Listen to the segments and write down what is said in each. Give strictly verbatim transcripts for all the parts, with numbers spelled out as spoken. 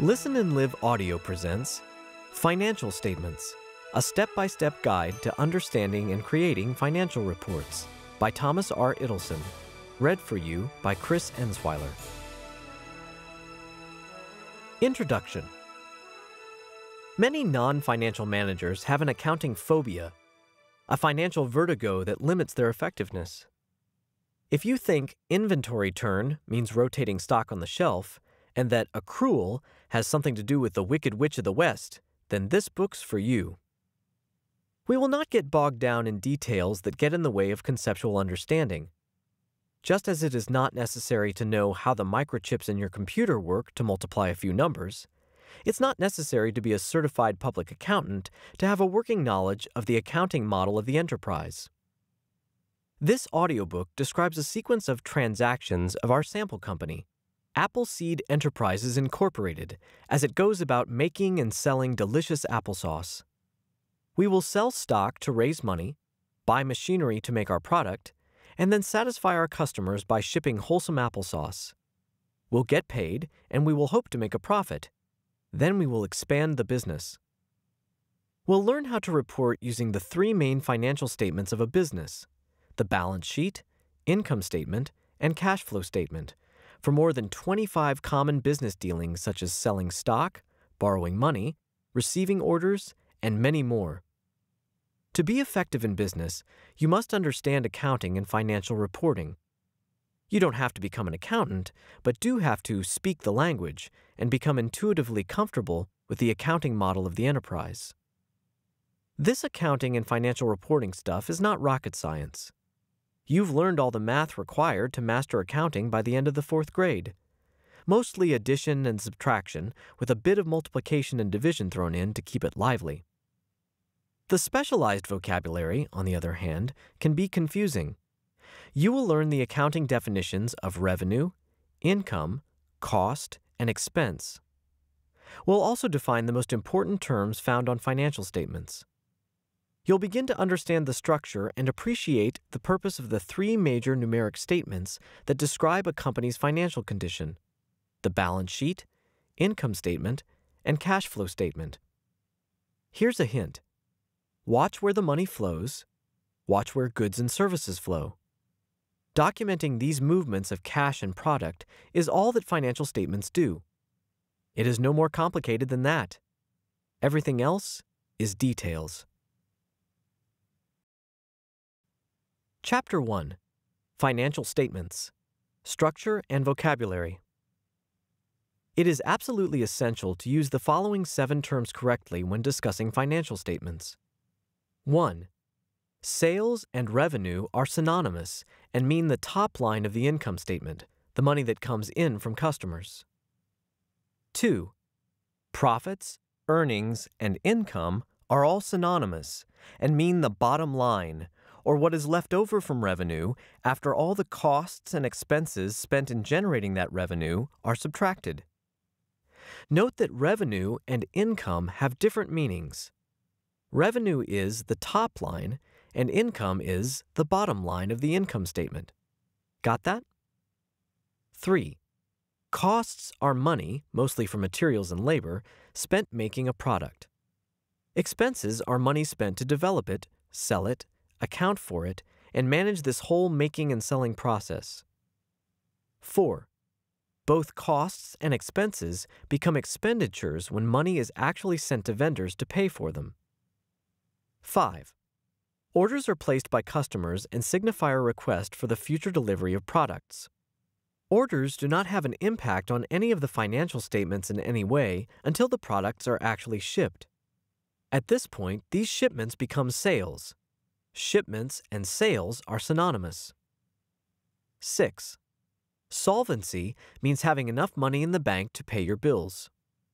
Listen and Live Audio presents Financial Statements, a step-by-step guide to understanding and creating financial reports by Thomas R. Ittelson, read for you by Chris Ensweiler. Introduction. Many non-financial managers have an accounting phobia, a financial vertigo that limits their effectiveness. If you think inventory turn means rotating stock on the shelf, and that accrual has something to do with the Wicked Witch of the West, then this book's for you. We will not get bogged down in details that get in the way of conceptual understanding. Just as it is not necessary to know how the microchips in your computer work to multiply a few numbers, it's not necessary to be a certified public accountant to have a working knowledge of the accounting model of the enterprise. This audiobook describes a sequence of transactions of our sample company, Appleseed Enterprises Incorporated, as it goes about making and selling delicious applesauce. We will sell stock to raise money, buy machinery to make our product, and then satisfy our customers by shipping wholesome applesauce. We'll get paid, and we will hope to make a profit. Then we will expand the business. We'll learn how to report using the three main financial statements of a business: the balance sheet, income statement, and cash flow statement, for more than twenty-five common business dealings such as selling stock, borrowing money, receiving orders, and many more. To be effective in business, you must understand accounting and financial reporting. You don't have to become an accountant, but do have to speak the language and become intuitively comfortable with the accounting model of the enterprise. This accounting and financial reporting stuff is not rocket science. You've learned all the math required to master accounting by the end of the fourth grade. Mostly addition and subtraction, with a bit of multiplication and division thrown in to keep it lively. The specialized vocabulary, on the other hand, can be confusing. You will learn the accounting definitions of revenue, income, cost, and expense. We'll also define the most important terms found on financial statements. You'll begin to understand the structure and appreciate the purpose of the three major numeric statements that describe a company's financial condition: the balance sheet, income statement, and cash flow statement. Here's a hint. Watch where the money flows. Watch where goods and services flow. Documenting these movements of cash and product is all that financial statements do. It is no more complicated than that. Everything else is details. Chapter one. Financial Statements. Structure and Vocabulary. It is absolutely essential to use the following seven terms correctly when discussing financial statements. one. Sales and revenue are synonymous and mean the top line of the income statement, the money that comes in from customers. two. Profits, earnings, and income are all synonymous and mean the bottom line, or what is left over from revenue after all the costs and expenses spent in generating that revenue are subtracted. Note that revenue and income have different meanings. Revenue is the top line, and income is the bottom line of the income statement. Got that? three. Costs are money, mostly for materials and labor, spent making a product. Expenses are money spent to develop it, sell it, account for it, and manage this whole making and selling process. four. Both costs and expenses become expenditures when money is actually sent to vendors to pay for them. five. Orders are placed by customers and signify a request for the future delivery of products. Orders do not have an impact on any of the financial statements in any way until the products are actually shipped. At this point, these shipments become sales. Shipments and sales are synonymous. six. Solvency means having enough money in the bank to pay your bills.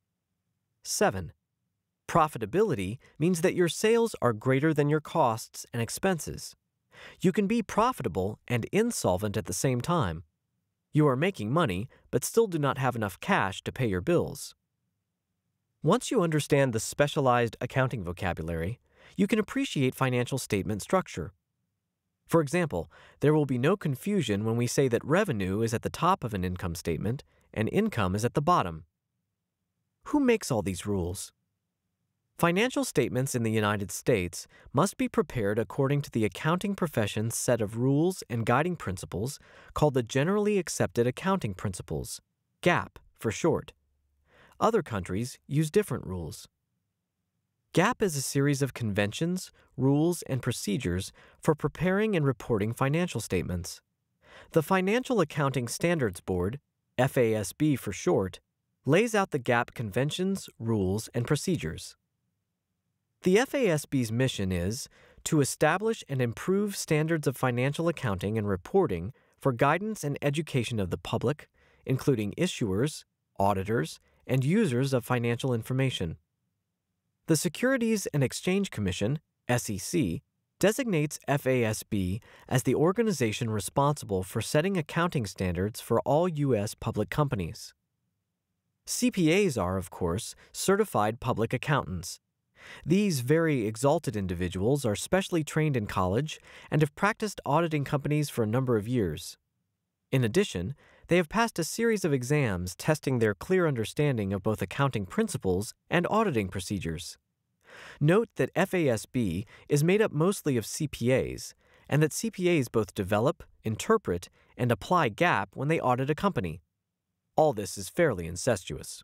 seven. Profitability means that your sales are greater than your costs and expenses. You can be profitable and insolvent at the same time. You are making money, but still do not have enough cash to pay your bills. Once you understand the specialized accounting vocabulary, you can appreciate financial statement structure. For example, there will be no confusion when we say that revenue is at the top of an income statement and income is at the bottom. Who makes all these rules? Financial statements in the United States must be prepared according to the accounting profession's set of rules and guiding principles called the Generally Accepted Accounting Principles, GAAP for short. Other countries use different rules. GAAP is a series of conventions, rules, and procedures for preparing and reporting financial statements. The Financial Accounting Standards Board, F A S B for short, lays out the GAAP conventions, rules, and procedures. The F A S B's mission is to establish and improve standards of financial accounting and reporting for guidance and education of the public, including issuers, auditors, and users of financial information. The Securities and Exchange Commission, S E C, designates F A S B as the organization responsible for setting accounting standards for all U S public companies. C P As are, of course, certified public accountants. These very exalted individuals are specially trained in college and have practiced auditing companies for a number of years. In addition, they have passed a series of exams testing their clear understanding of both accounting principles and auditing procedures. Note that F A S B is made up mostly of C P As, and that C P As both develop, interpret, and apply GAAP when they audit a company. All this is fairly incestuous.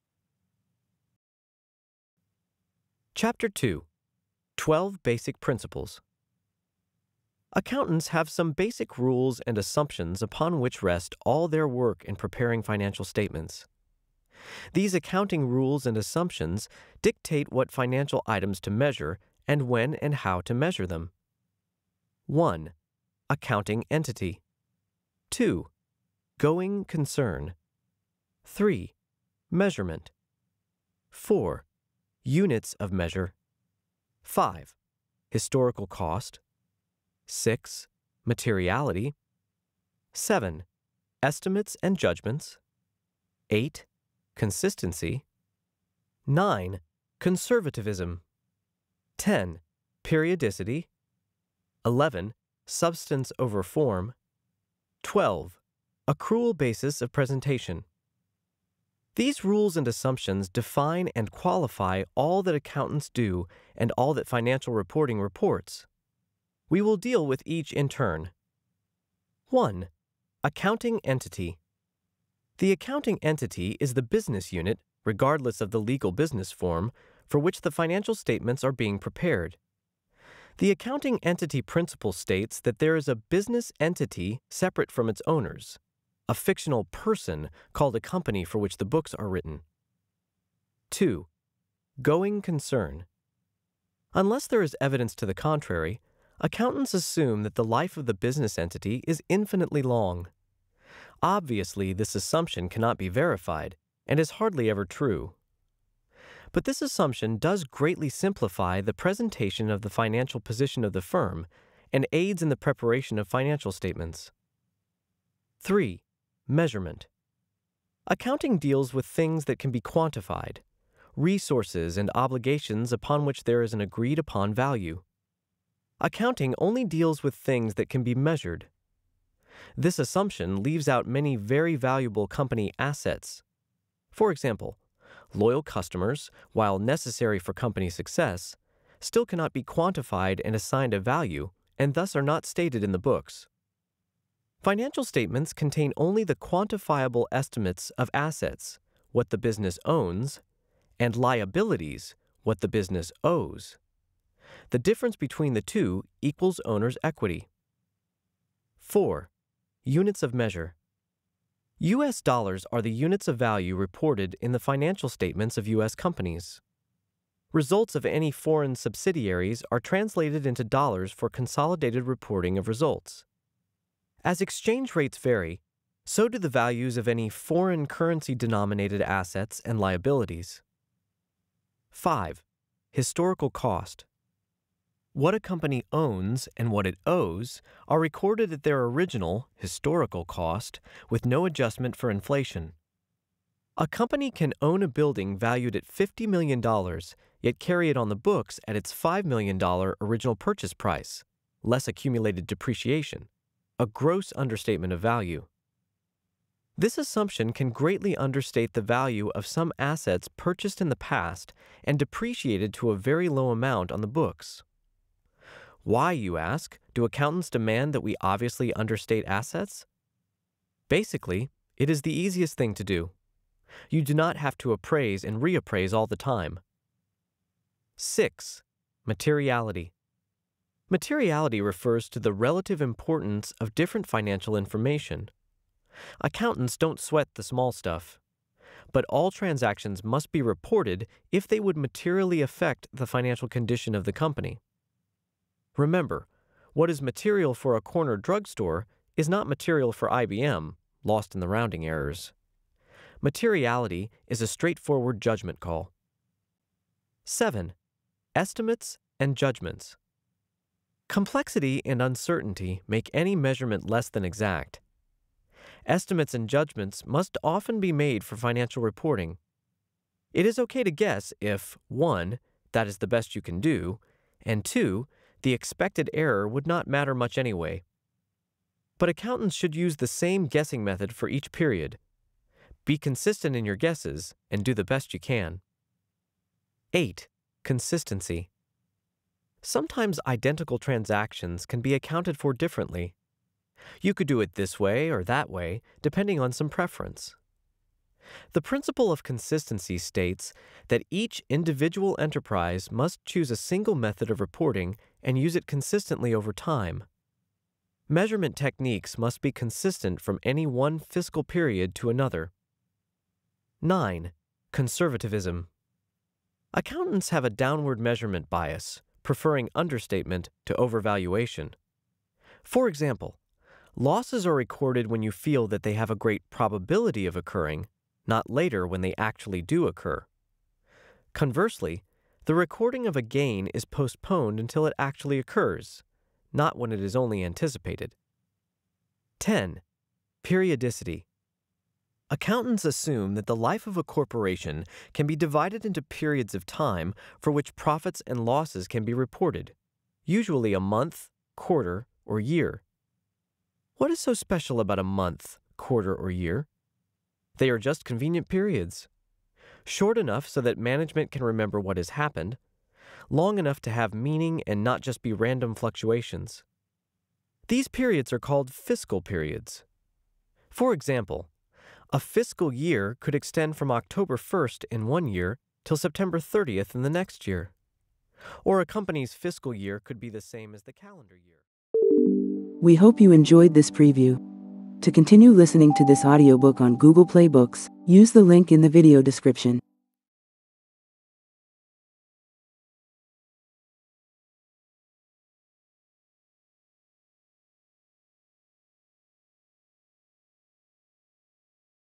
Chapter two. twelve Basic Principles. Accountants have some basic rules and assumptions upon which rest all their work in preparing financial statements. These accounting rules and assumptions dictate what financial items to measure and when and how to measure them. one. Accounting entity. two. Going concern. three. Measurement. four. Units of measure. five. Historical cost. six. Materiality. seven. Estimates and judgments. eight. Consistency. nine. Conservatism. ten. Periodicity. eleven. Substance over form. twelve. Accrual basis of presentation. These rules and assumptions define and qualify all that accountants do and all that financial reporting reports. We will deal with each in turn. one. Accounting entity. The accounting entity is the business unit, regardless of the legal business form, for which the financial statements are being prepared. The accounting entity principle states that there is a business entity separate from its owners, a fictional person called a company for which the books are written. two. Going concern. Unless there is evidence to the contrary, accountants assume that the life of the business entity is infinitely long. Obviously, this assumption cannot be verified and is hardly ever true. But this assumption does greatly simplify the presentation of the financial position of the firm and aids in the preparation of financial statements. three. Measurement. Accounting deals with things that can be quantified, resources and obligations upon which there is an agreed-upon value. Accounting only deals with things that can be measured. This assumption leaves out many very valuable company assets. For example, loyal customers, while necessary for company success, still cannot be quantified and assigned a value, and thus are not stated in the books. Financial statements contain only the quantifiable estimates of assets, what the business owns, and liabilities, what the business owes. The difference between the two equals owner's equity. four. Units of measure. U S dollars are the units of value reported in the financial statements of U S companies. Results of any foreign subsidiaries are translated into dollars for consolidated reporting of results. As exchange rates vary, so do the values of any foreign currency-denominated assets and liabilities. five. Historical cost. What a company owns and what it owes are recorded at their original, historical cost with no adjustment for inflation. A company can own a building valued at fifty million dollars, yet carry it on the books at its five million dollars original purchase price, less accumulated depreciation, a gross understatement of value. This assumption can greatly understate the value of some assets purchased in the past and depreciated to a very low amount on the books. Why, you ask, do accountants demand that we obviously understate assets? Basically, it is the easiest thing to do. You do not have to appraise and reappraise all the time. six. Materiality. Materiality refers to the relative importance of different financial information. Accountants don't sweat the small stuff, but all transactions must be reported if they would materially affect the financial condition of the company. Remember, what is material for a corner drugstore is not material for I B M, lost in the rounding errors. Materiality is a straightforward judgment call. seven. Estimates and judgments. Complexity and uncertainty make any measurement less than exact. Estimates and judgments must often be made for financial reporting. It is okay to guess if, one, that is the best you can do, and two, the expected error would not matter much anyway. But accountants should use the same guessing method for each period. Be consistent in your guesses and do the best you can. eight. Consistency. Sometimes identical transactions can be accounted for differently. You could do it this way or that way, depending on some preference. The principle of consistency states that each individual enterprise must choose a single method of reporting and use it consistently over time. Measurement techniques must be consistent from any one fiscal period to another. nine. Conservatism. Accountants have a downward measurement bias, preferring understatement to overvaluation. For example, losses are recorded when you feel that they have a great probability of occurring, not later when they actually do occur. Conversely, the recording of a gain is postponed until it actually occurs, not when it is only anticipated. ten. Periodicity. Accountants assume that the life of a corporation can be divided into periods of time for which profits and losses can be reported, usually a month, quarter, or year. What is so special about a month, quarter, or year? They are just convenient periods. Short enough so that management can remember what has happened, long enough to have meaning and not just be random fluctuations. These periods are called fiscal periods. For example, a fiscal year could extend from October first in one year till September thirtieth in the next year. Or a company's fiscal year could be the same as the calendar year. We hope you enjoyed this preview. To continue listening to this audiobook on Google Play Books, use the link in the video description.